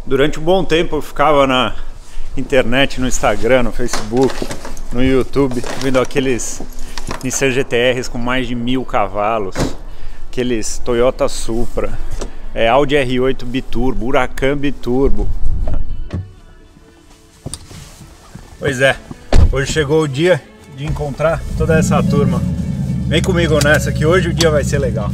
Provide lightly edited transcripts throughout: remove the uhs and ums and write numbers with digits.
Durante um bom tempo eu ficava na internet, no Instagram, no Facebook, no YouTube, vendo aqueles Nissan GT-Rs com mais de 1000 cavalos, aqueles Toyota Supra, Audi R8 biturbo, Huracan biturbo. Pois é, hoje chegou o dia de encontrar toda essa turma. Vem comigo nessa que hoje o dia vai ser legal.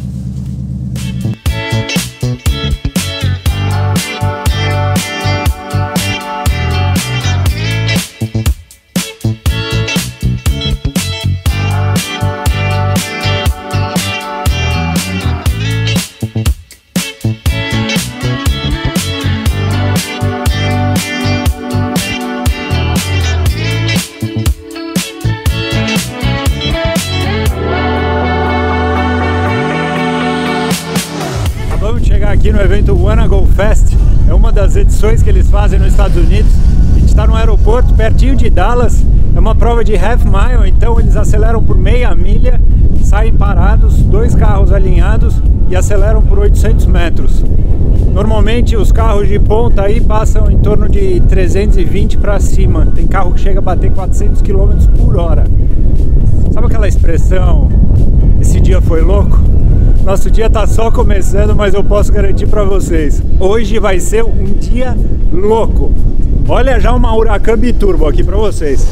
Aqui no evento Wanna Go Fast, é uma das edições que eles fazem nos Estados Unidos. A gente está no aeroporto pertinho de Dallas, é uma prova de half mile, então eles aceleram por meia milha, saem parados, 2 carros alinhados e aceleram por 800 metros. Normalmente os carros de ponta aí passam em torno de 320 para cima, tem carro que chega a bater 400 km por hora. Sabe aquela expressão, esse dia foi louco? Nosso dia tá só começando, mas eu posso garantir para vocês, hoje vai ser um dia louco. Olha já uma Huracan biturbo aqui para vocês.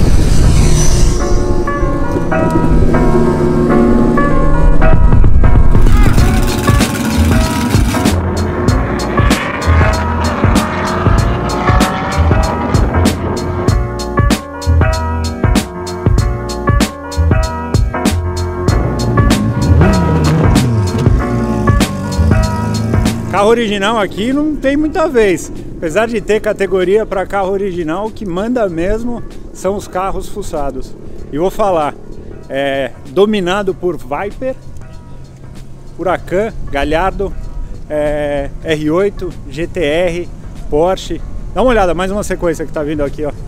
Carro original aqui não tem muita vez, apesar de ter categoria para carro original, o que manda mesmo são os carros fuçados. E vou falar, dominado por Viper, Huracan, Gallardo, R8, GT-R, Porsche. Dá uma olhada, mais uma sequência que tá vindo aqui, ó.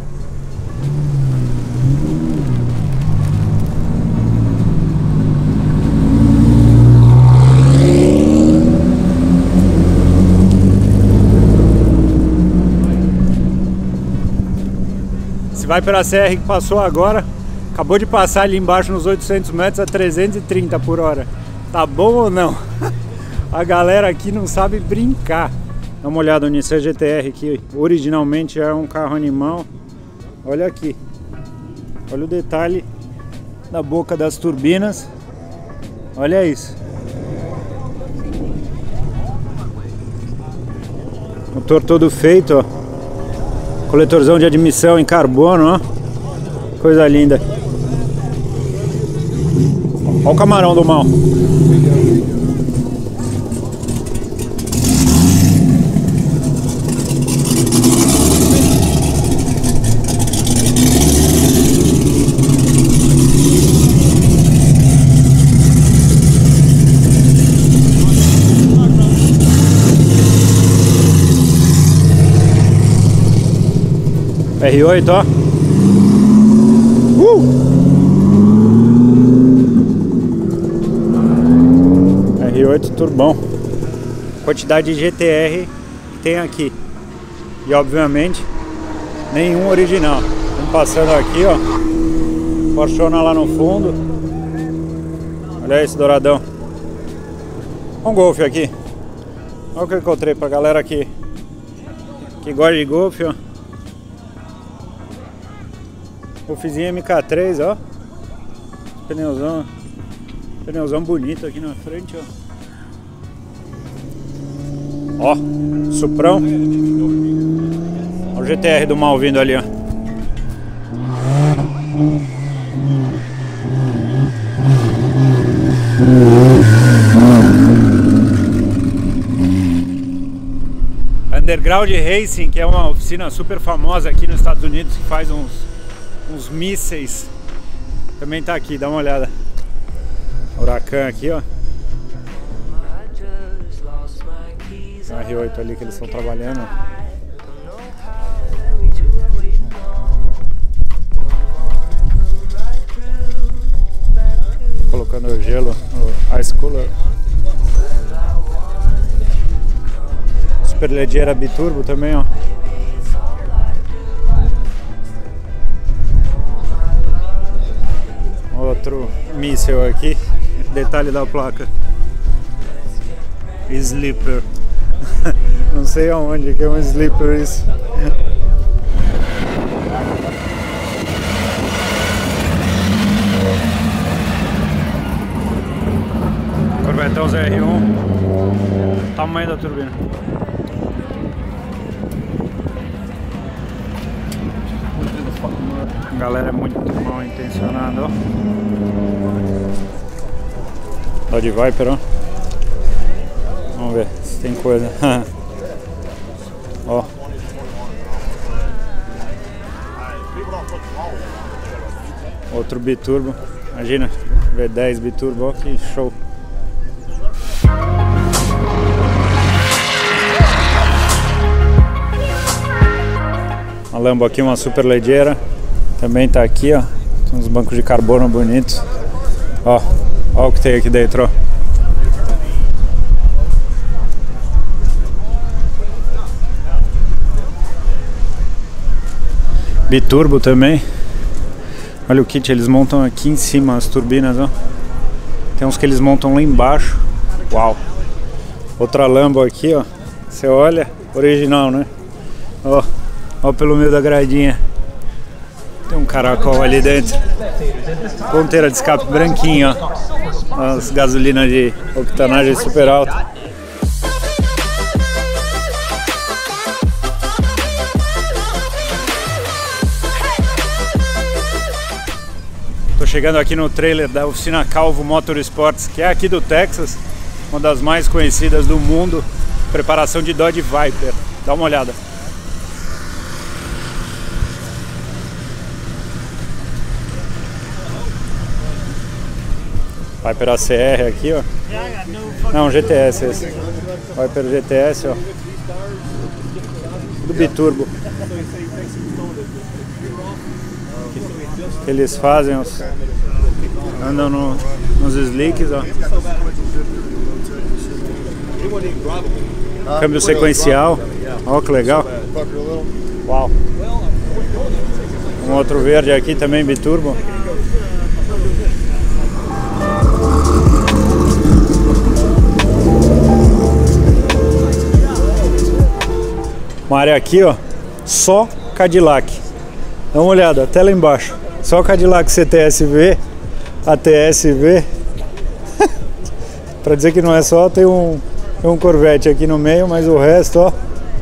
Vai pela CR que passou agora, acabou de passar ali embaixo nos 800 metros a 330 por hora. Tá bom ou não? A galera aqui não sabe brincar. Dá uma olhada no Nissan GT-R que originalmente é um carro animal. Olha aqui. Olha o detalhe da boca das turbinas. Olha isso. Motor todo feito, ó. Coletorzão de admissão em carbono, ó. Coisa linda. Olha o camarão do mal. R8, ó. R8 turbão. Quantidade de GT-R que tem aqui. E obviamente nenhum original. Estamos passando aqui, ó. Porschona lá no fundo. Olha esse douradão. Um Golf aqui. Olha o que eu encontrei pra galera que gosta de Golf, ó. Golfzinho MK3, ó. Pneuzão bonito aqui na frente, ó. Ó, Suprão. Olha o GT-R do mal vindo ali, ó. Underground Racing, que é uma oficina super famosa aqui nos Estados Unidos, que faz uns mísseis, também tá aqui, dá uma olhada. Huracan aqui, ó. Tem um R8 ali que eles estão trabalhando. Colocando o gelo, a Ice Cooler. superleggera biturbo também, ó. Outro míssil aqui, detalhe da placa. Sleeper. Não sei aonde que é um sleeper isso. Corvetão ZR1. Tamanho da turbina. A galera é muito mal intencionada, ó. Dodge Viper, ó. Vamos ver se tem coisa. Ó. Outro biturbo. Imagina, V10 biturbo, ó, que show. Uma Lambo aqui, uma superleggera. Também tá aqui, ó. Tem uns bancos de carbono bonitos. Ó, ó o que tem aqui dentro, ó. Biturbo também. Olha o kit, eles montam aqui em cima as turbinas, ó. Tem uns que eles montam lá embaixo. Uau! Outra Lambo aqui, ó. Você olha, original, né? Ó, ó pelo meio da gradinha. Tem um caracol ali dentro. Ponteira de escape branquinha, ó. As gasolinas de octanagem super alta. Tô chegando aqui no trailer da oficina Calvo Motorsports, que é aqui do Texas, uma das mais conhecidas do mundo, preparação de Dodge Viper. Dá uma olhada. Viper ACR aqui, ó. Não, GTS esse. Viper GTS, ó. Do biturbo. Que eles fazem, andam nos slicks, ó. Câmbio sequencial, ó que legal. Uau. Um outro verde aqui também biturbo. Uma área aqui, ó, só Cadillac. Dá uma olhada, até lá embaixo. Só Cadillac CTS-V, ATS-V. Pra dizer que não é só, tem um Corvette aqui no meio, mas o resto, ó.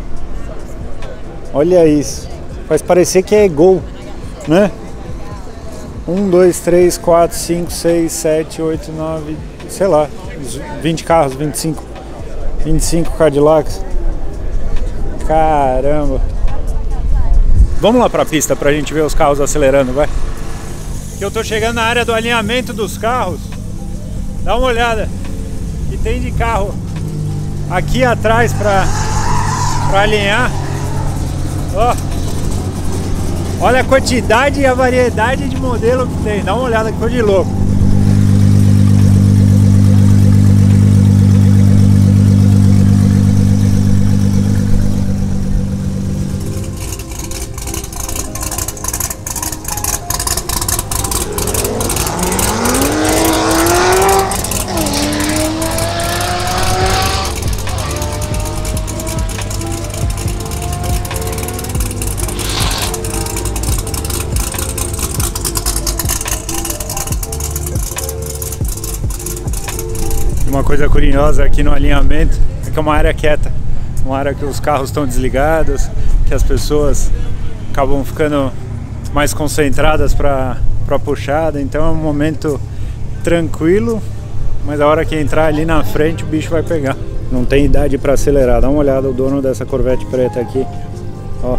Olha isso. Faz parecer que é Gol, né? 1, 2, 3, 4, 5, 6, 7, 8, 9, sei lá, 20 carros, 25. 25 Cadillacs. Caramba. Vamos lá pra pista pra gente ver os carros acelerando, vai. Que eu tô chegando na área do alinhamento dos carros. Dá uma olhada. E tem de carro aqui atrás pra alinhar. Ó. Olha a quantidade e a variedade de modelo que tem. Dá uma olhada que foi de louco. Uma coisa curiosa aqui no alinhamento é que é uma área quieta, uma área que os carros estão desligados, que as pessoas acabam ficando mais concentradas para a puxada, então é um momento tranquilo, mas a hora que entrar ali na frente o bicho vai pegar. Não tem idade para acelerar. Dá uma olhada, o dono dessa Corvette preta aqui, ó.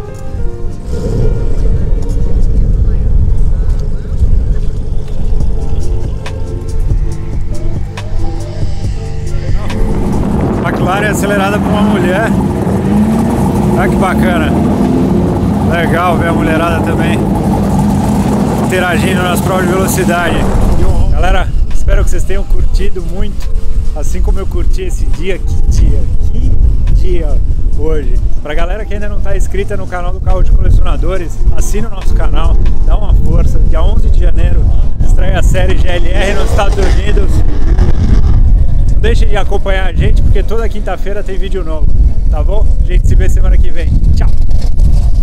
McLaren acelerada por uma mulher. Olha que bacana. Legal ver a mulherada também interagindo nas provas de velocidade. Galera, espero que vocês tenham curtido muito, assim como eu curti esse dia. Que dia, que dia! hoje. Pra galera que ainda não está inscrita no canal do Carro de Colecionadores, assina o nosso canal, dá uma força. Dia 11 de janeiro estreia a série GLR nos Estados Unidos. Não deixe de acompanhar a gente, porque toda quinta-feira tem vídeo novo, tá bom? A gente se vê semana que vem. Tchau!